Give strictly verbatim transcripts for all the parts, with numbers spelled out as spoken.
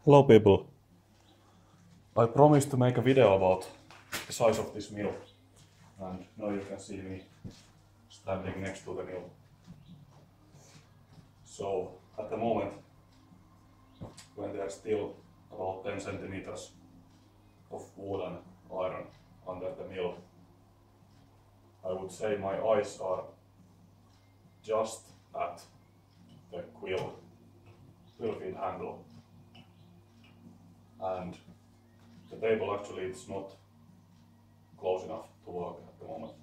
Hello people! I promised to make a video about the size of this mill, and now you can see me standing next to the mill. So at the moment, when there are still about ten centimeters of wood and iron under the mill, I would say my eyes are just at the quill, quill feed handle. And the table actually is not close enough to work at the moment.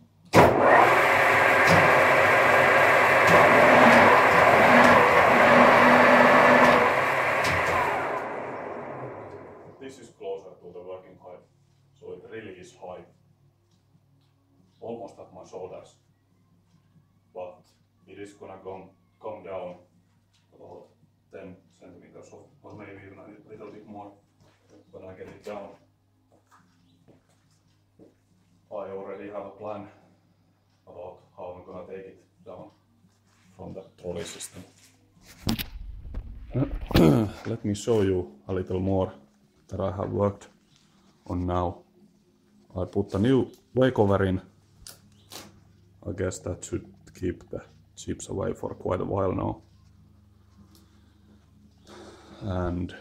This is closer to the working height, so it really is high, almost at my shoulders, but it is gonna come, come down about ten centimeters or, or maybe even a little bit more. When I get it down, I already have a plan about how I'm gonna take it down from the trolley system. Let me show you a little more that I have worked on now. I put a new way cover in. I guess that should keep the chips away for quite a while now. And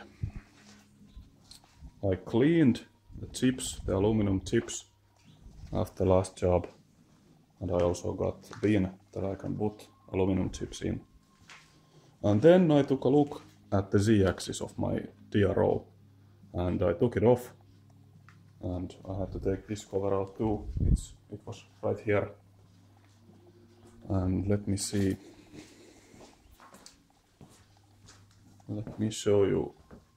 I cleaned the chips, the aluminum chips, after last job, and I also got a bin that I can put aluminum chips in. And then I took a look at the Z-axis of my D R O, and I took it off, and I had to take this cover out too. It's, it was right here. And let me see. Let me show you.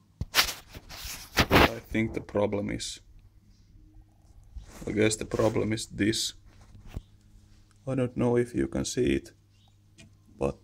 I think the problem is, I guess the problem is this. I don't know if you can see it, but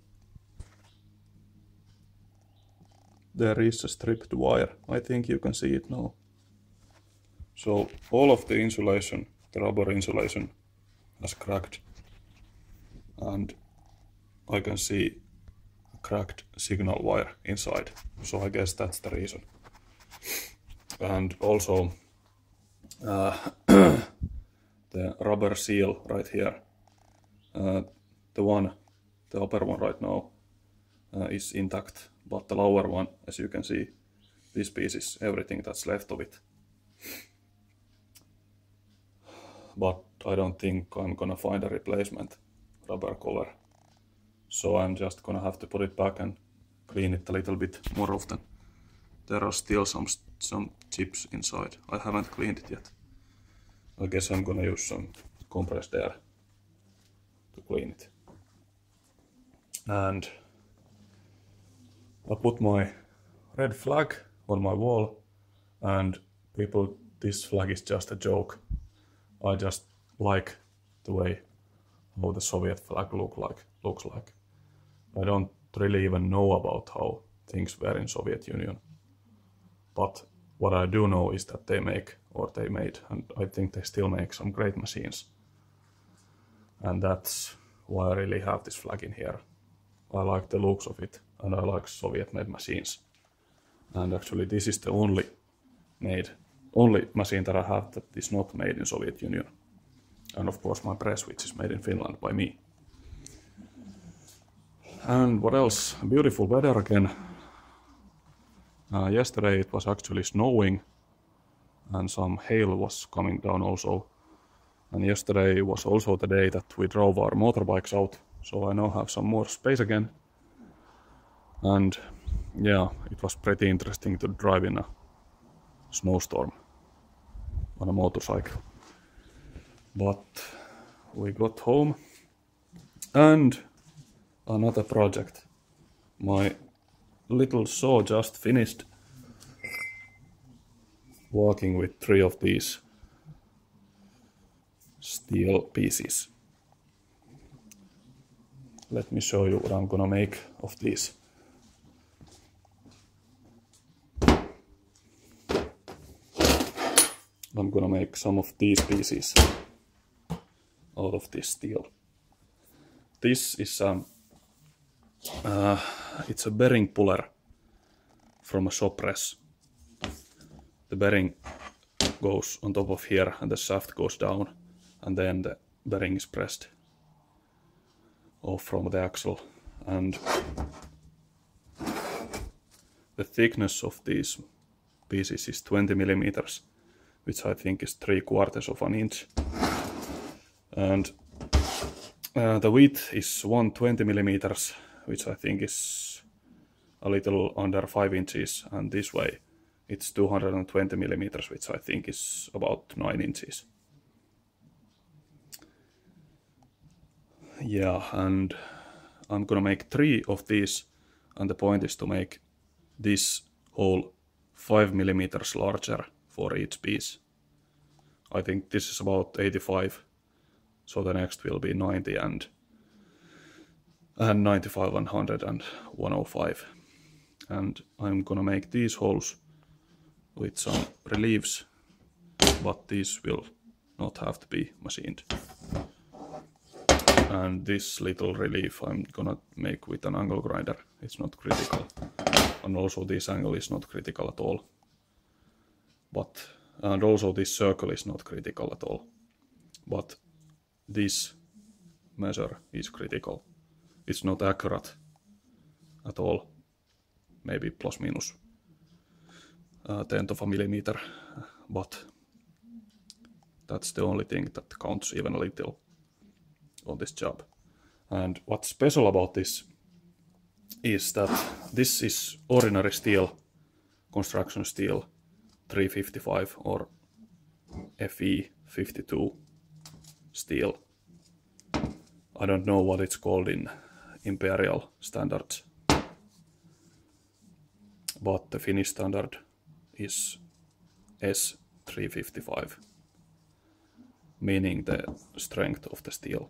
there is a stripped wire. I think you can see it now. So all of the insulation, the rubber insulation, has cracked, and I can see a cracked signal wire inside. So I guess that's the reason. And also uh, the rubber seal right here, uh, the one, the upper one right now uh, is intact, but the lower one, as you can see, this piece is everything that's left of it. But I don't think I'm gonna find a replacement rubber cover, so I'm just gonna have to put it back and clean it a little bit more often. There are still some some chips inside. I haven't cleaned it yet. I guess I'm gonna use some compressed air to clean it. And I put my red flag on my wall, and people, this flag is just a joke. I just like the way how the Soviet flag look like, looks like. I don't really even know about how things were in Soviet Union. But what I do know is that they make, or they made, and I think they still make some great machines. And that's why I really have this flag in here. I like the looks of it, and I like Soviet-made machines. And actually this is the only made, only machine that I have that is not made in Soviet Union. And of course my press, which is made in Finland by me. And what else? Beautiful weather again. Uh, yesterday it was actually snowing, and some hail was coming down also. And yesterday was also the day that we drove our motorbikes out, so I now have some more space again. And yeah, it was pretty interesting to drive in a snowstorm on a motorcycle. But we got home, and another project. My little saw just finished working with three of these steel pieces. Let me show you what I'm gonna make of these. I'm gonna make some of these pieces out of this steel. This is um, uh, it's a bearing puller from a saw press, the bearing goes on top of here and the shaft goes down, and then the bearing is pressed off from the axle. And the thickness of these pieces is twenty millimeters, which I think is three quarters of an inch. And uh, the width is one hundred twenty millimeters, which I think is a little under five inches, and this way it's two hundred twenty millimeters, which I think is about nine inches. Yeah, and I'm gonna make three of these, and the point is to make this hole five millimeters larger for each piece. I think this is about eighty-five, so the next will be ninety and and ninety-five, one hundred and one oh five. And I'm gonna make these holes with some reliefs, but these will not have to be machined. And this little relief I'm gonna make with an angle grinder. It's not critical. And also this angle is not critical at all. But, and also this circle is not critical at all. But this measure is critical. It's not accurate at all. Maybe plus minus a tenth of a millimeter. But that's the only thing that counts even a little on this job. And what's special about this is that this is ordinary steel, construction steel three fifty-five or F E fifty-two steel. I don't know what it's called in imperial standards, but the Finnish standard is S three fifty-five, meaning the strength of the steel.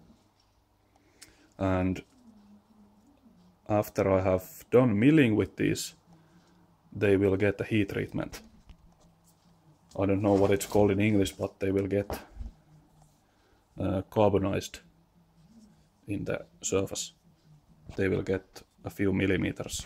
And after I have done milling with these, they will get a heat treatment. I don't know what it's called in English, but they will get uh, carbonized in the surface. They will get a few millimeters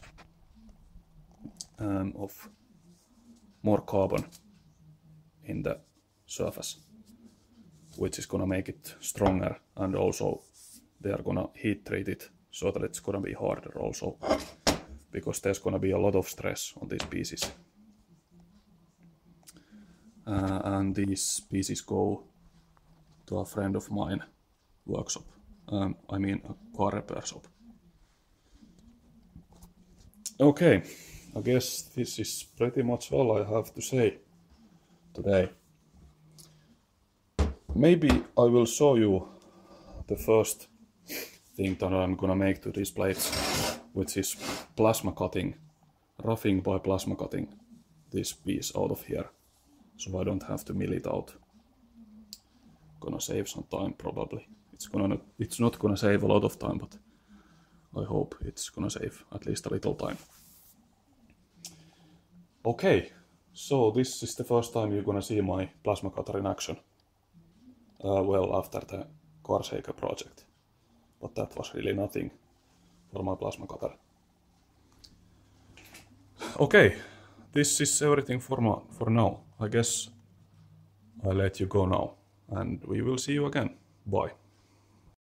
um, of more carbon in the surface, which is gonna make it stronger, and also they are gonna heat treat it so that it's gonna be harder also, because there's gonna be a lot of stress on these pieces. Uh, and these pieces go to a friend of mine workshop. Um, I mean a car repair shop. Okay, I guess this is pretty much all I have to say today. Maybe I will show you the first thing that I'm gonna make to these plates, which is plasma cutting, roughing by plasma cutting this piece out of here, so I don't have to mill it out. Gonna save some time probably. It's gonna not, it's not gonna save a lot of time, but I hope it's gonna save at least a little time. Okay, so this is the first time you're gonna see my plasma cutter in action. Uh, well, after the car shaker project, but that was really nothing for my plasma cutter. Okay, this is everything for, my, for now. I guess I'll let you go now, and we will see you again. Bye.